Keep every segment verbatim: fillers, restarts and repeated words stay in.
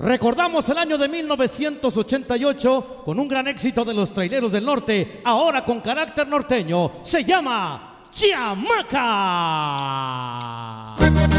Recordamos el año de mil novecientos ochenta y ocho con un gran éxito de los Traileros del Norte, ahora con carácter norteño, se llama Chamaca.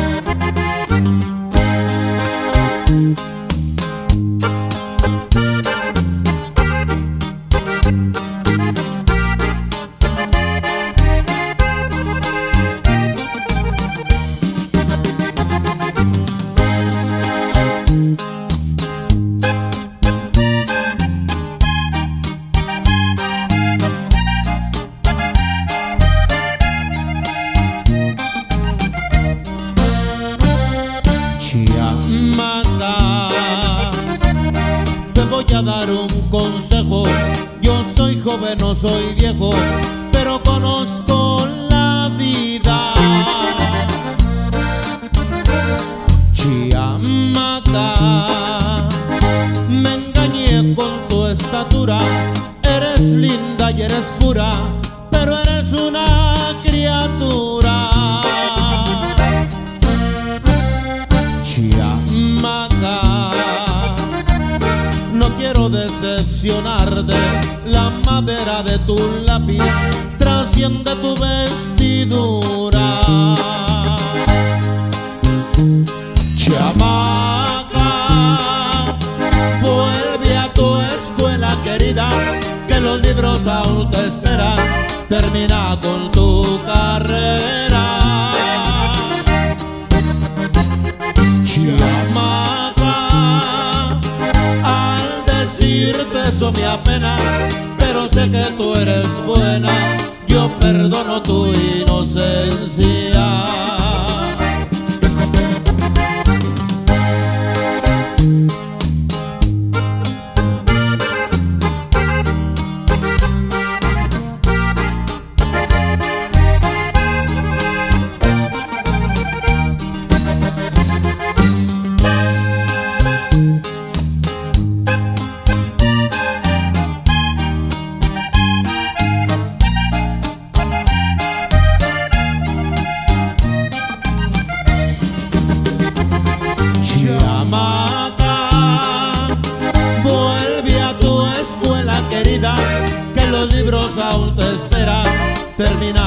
Te voy a dar un consejo. Yo soy joven, no soy viejo, pero conozco la vida. Chamaca, me engañé con tu estatura. Eres linda y eres pura, pero eres una criatura. Chamaca, no quiero decepcionarte, la madera de tu lápiz trasciende tu vestidura. Chamaca, vuelve a tu escuela querida, que los libros aún te esperan. Termina con tu carrera. Chamaca, decirte eso me apena, pero sé que tú eres buena. Yo perdono tu inocencia. Chamaca, vuelve a tu escuela querida, que los libros aún te esperan. Termina